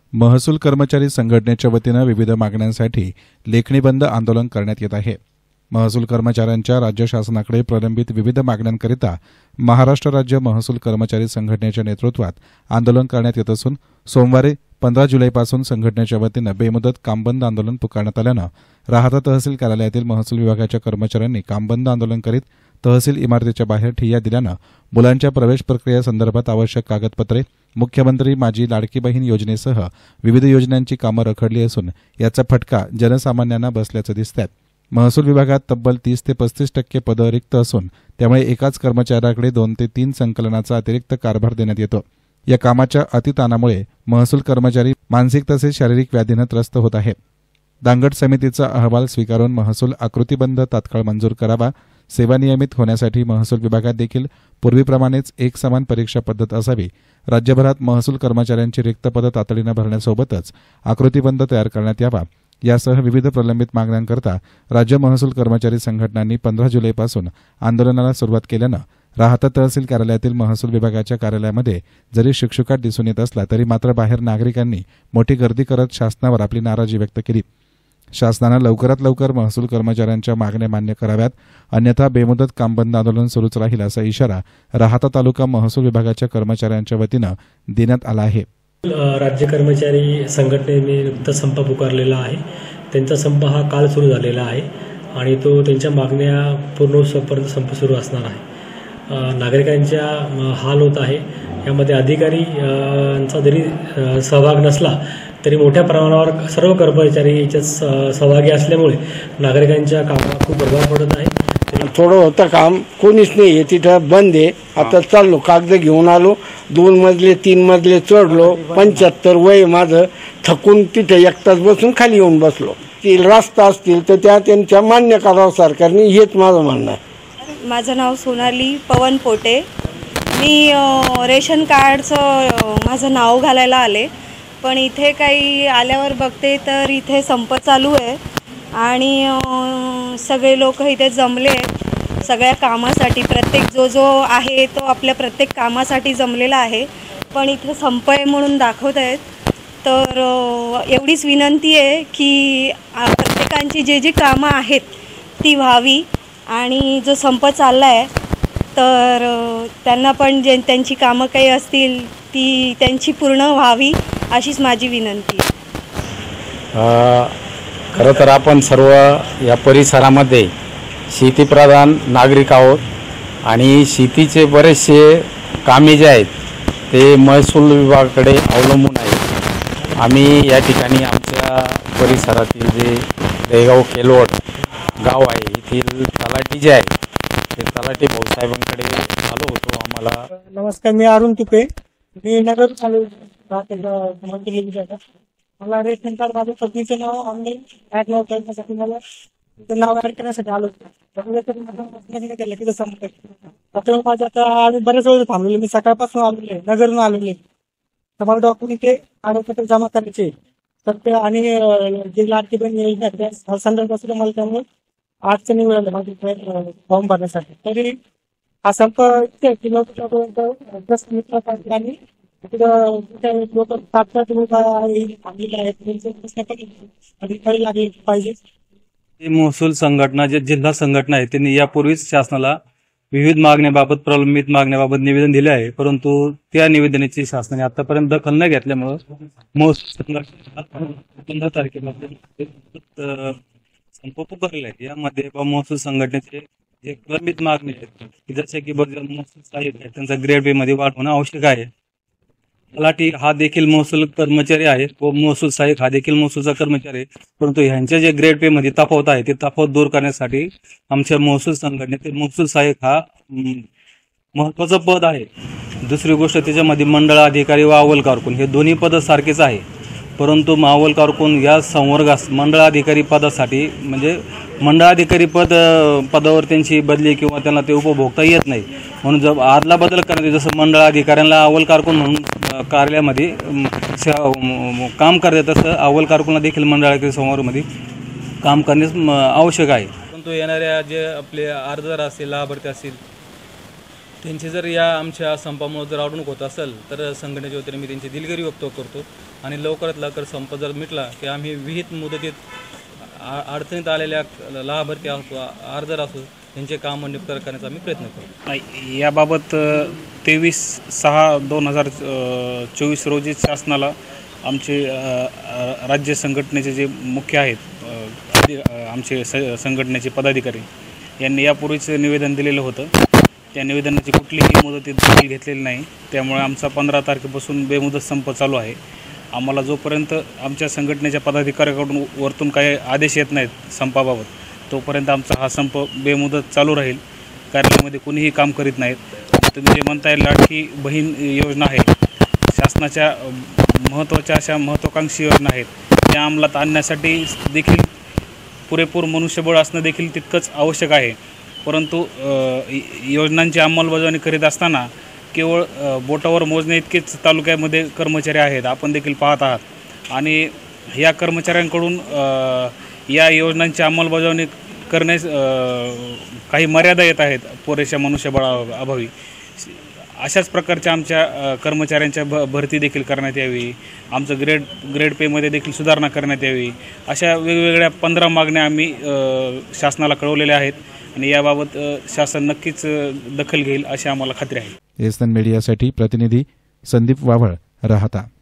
महसूल कर्मचारी संघटनेच्या वतीनं विविध मागण्यांसाठी लेखणी बंद आंदोलन करण्यात येत आहे। महसूल कर्मचाऱ्यांच्या राज्य शासनाकडे प्रलंबित विविध मागण्यांकरिता महाराष्ट्र राज्य महसूल कर्मचारी संघटनेच्या नेतृत्वात आंदोलन करण्यात येत असून सोमवारी 15 जुलैपासून संघटनेच्या वतीनं बेमुदत कामबंद आंदोलन पुकारण्यात आल्यानं राहाता तहसील कार्यालयातील महसूल विभागाच्या कर्मचाऱ्यांनी कामबंद आंदोलन करीत तहसील इमारतीच्या बाहेर ठिय्या दिल्यानं मुलांच्या प्रवेश प्रक्रियेसंदर्भात आवश्यक कागदपत्रे, मुख्यमंत्री माझी लाडकी बहीण योजनेसह विविध योजनांची कामं रखडली असून याचा फटका जनसामान्यांना बसल्याचं दिसतंय। महसूल विभागात तब्बल 30 ते 35% पदं रिक्त असून त्यामुळे एकाच कर्मचाऱ्याकडे 2 ते 3 संकलनाचा अतिरिक्त कारभार देण्यात येतो। या कामाच्या अतिताणामुळे महसूल कर्मचारी मानसिक तसेच शारीरिक व्याधीनं त्रस्त होत आहेत। दांगट समितीचा अहवाल स्वीकारून महसूल आकृतीबंध तात्काळ मंजूर करावा। सेवा नियमित होण्यासाठी महसूल विभागात देखील पूर्वीप्रमाणेच एक समान परीक्षा पद्धत असावी। राज्यभरात महसूल कर्मचाऱ्यांची रिक्त पदं तातडीनं भरण्यासोबतच आकृतीबंध तयार करण्यात यावा यासह विविध प्रलंबित मागण्यांकरता राज्य महसूल कर्मचारी संघटनांनी 15 जुलैपासून आंदोलनाला सुरुवात केल्यानं राहाता तहसील कार्यालयातील महसूल विभागाच्या कार्यालयामध्ये जरी शुकशुकाट दिसून येत असला तरी मात्र बाहेर नागरिकांनी मोठी गर्दी करत शासनावर आपली नाराजी व्यक्त केली। शासनानं लवकरात लवकर महसूल कर्मचाऱ्यांच्या मागण्या मान्य कराव्यात, अन्यथा बेमुदत कामबंद आंदोलन सुरूच राहील असा इशारा राहाता तालुका महसूल विभागाच्या कर्मचाऱ्यांच्या वतीनं देण्यात आला आहे। राज्य कर्मचारी संघटनेने नुकताच संप पुकारलेला आहे। त्यांचा संप हा काल सुरू झालेला आहे आणि तो त्यांच्या मागण्या पूर्ण होईपर्यंत संप सुरू असणार आहे। नागरिकांच्या हाल होत आहे। यामध्ये अधिकाऱ्यांचा जरी सहभाग नसला तरी मोठ्या प्रमाणावर सर्व कर्मचारी याच्यात सहभागी असल्यामुळे नागरिकांच्या कामाला खूप प्रभाव पडत आहे। थोडं होतं काम, कोणीच नाही आहे तिथं, बंद आहे। आता चाललो, कागद घेऊन आलो, 2 मजले 3 मजले चढलो, 75 वय माझं, थकून तिथे एकटाच बसून खाली येऊन बसलो। ती रस्ता असतील तर त्या त्यांच्या मान्य करावं सरकारने, हेच माझं म्हणणं आहे। माझं नाव सोनाली पवन पोटे। मी रेशन कार्डचं माझं नाव घालायला आले, पण इथे काही आल्यावर बघते तर इथे संप चालू आहे आणि सगळे लोक इथे जमले आहेत सगळ्या कामासाठी। प्रत्येक जो आहे तो आपल्या प्रत्येक कामासाठी जमलेला आहे, पण इथे संप आहे म्हणून दाखवत आहेत। तर एवढीच विनंती आहे की प्रत्येकांची जी कामं आहेत ती व्हावी आणि जो संप चालला आहे तर त्यांना पण त्यांची कामं काही असतील ती त्यांची पूर्ण व्हावी अशीच माझी विनंती आहे। खरं तर आपण सर्व या परिसरामध्ये शेतीप्रधान नागरिक आहोत आणि शेतीचे बरेचसे कामे जे आहेत ते महसूल विभागाकडे अवलंबून आहेत। आम्ही या ठिकाणी आमच्या परिसरातील जे देगाव केलवड गाव आहे येथील तलाठी जे आहे ते तलाठी भाऊसाहेबांकडे आलो होतो। आम्हाला नमस्कार, मी अरुण तुपे, मी नगर चालू मला रेशन कार्ड माझ्या पत्नीचं नाव ऑनलाईन ॲड करण्यासाठी मला नाव ॲड करण्यासाठी आलो केलं तिथं संपर्क। आता माझं आता बऱ्याच वेळ थांबलेले, मी सकाळपासून आलेले आहे, नगरहून आलेले, तर मला डॉक्युमेंट ते कागदपत्र जमा करायचे तर ते आणि जे लाडकी बहीण योजना संदर्भात मला त्यामुळे अडचणी मिळाल्या माझी फॉर्म भरण्यासाठी। तरी हा संप लोक तात्काळ लागले पाहिजे। महसूल संघटना जे जिल्हा संघटना आहे त्यांनी यापूर्वीच शासनाला विविध मागण्याबाबत प्रलंबित मागण्याबाबत निवेदन दिले आहे, परंतु त्या निवेदनाची शासनाने आतापर्यंत दखल न घेतल्यामुळे महसूल संघटना 15 तारखेला संप पुकारला आहे। यामध्ये महसूल संघटनेचे जे प्रलंबित मागणी आहेत जसे की महसूल साहेब आहे त्यांचा ग्रेड बी मध्ये वाढ होणं आवश्यक आहे। तलाठी हा देखील महसूल कर्मचारी आहे व महसूल सहाय्यक हा देखील महसूलचा कर्मचारी आहे, परंतु ह्यांचे जे ग्रेड पे मध्ये तफावत आहे ते तफावत दूर करण्यासाठी आमच्या महसूल संघटनेतील महसूल सहाय्यक हा महत्वाचं पद आहे। दुसरी गोष्ट त्याच्यामध्ये मंडळ अधिकारी व अव्वल कारकून हे दोन्ही पद सारखेच आहे, परंतु अव्वल कारकून या संवर्गास मंडळ अधिकारी पदासाठी म्हणजे मंडळ अधिकारी पदावर त्यांची बदली किंवा त्यांना ते उपभोगता येत नाही, म्हणून जर आदला बदल करण्यात जसं मंडळ अधिकाऱ्यांना अव्वल कारकून म्हणून कार्यालयामध्ये काम करतात तसं अव्वल कारकूनला देखील मंडळ अधिकारी समोरमध्ये काम करणे आवश्यक आहे। परंतु येणाऱ्या जे आपले अर्जदार असतील लाभार्थी असतील त्यांची जर या आमच्या संपामुळे जर अडवणूक होत असेल तर संघटनेच्या वतीने मी त्यांची दिलगिरी व्यक्त करतो आणि लवकरात लवकर संप जर मिटला की आम्ही विहित मुदतीत अडचणीत आलेल्या लाभार्थी असो अर्जदार असो यांचे काम निपटारा करण्याचा आम्ही प्रयत्न करू. नाही, याबाबत 23/6/2024 रोजी शासनाला आमचे राज्य संघटनेचे जे मुख्य आहेत आमचे संघटनेचे पदाधिकारी यांनी यापूर्वीच निवेदन दिलेलं होतं. त्या निवेदनाची कुठलीही मुदतीत दखल घेतलेली नाही. त्यामुळे आमचा 15 तारखेपासून बेमुदत संप चालू आहे. आम्हाला जोपर्यंत आमच्या संघटनेच्या पदाधिकाऱ्याकडून वरतून काही आदेश येत नाहीत संपाबाबत तोपर्यंत आमचा हा संप बेमुदत चालू राहील. कार्यालयामध्ये कुणीही काम करीत नाहीत. तुम्ही जे म्हणताय लाडकी बहीण योजना आहे, शासनाच्या महत्त्वाच्या अशा महत्त्वाकांक्षी योजना आहेत, त्या अंमलात आणण्यासाठी देखील पुरेपूर मनुष्यबळ असणं देखील तितकंच आवश्यक आहे. परंतु योजनांची अंमलबजावणी करीत असताना केवळ बोटावर मोजणे इतकेच तालुक्यामध्ये कर्मचारी आहेत, आपण देखील पाहत आहात. आणि या कर्मचाऱ्यांकडून या योजनांची अंमलबजावणी करण्यास काही मर्यादा येत आहेत पुरेशा मनुष्यबळाअभावी. अशाच प्रकारच्या आमच्या कर्मचाऱ्यांच्या भरती देखील करण्यात यावी. आमचं ग्रेड पेमध्ये देखील सुधारणा करण्यात यावी. अशा वेगवेगळ्या 15 मागण्या आम्ही शासनाला कळवलेल्या आहेत आणि याबाबत शासन नक्कीच दखल घेईल अशी आम्हाला खात्री आहे. एसएन मीडियासाठी प्रतिनिधी संदीप वावळ, राहता.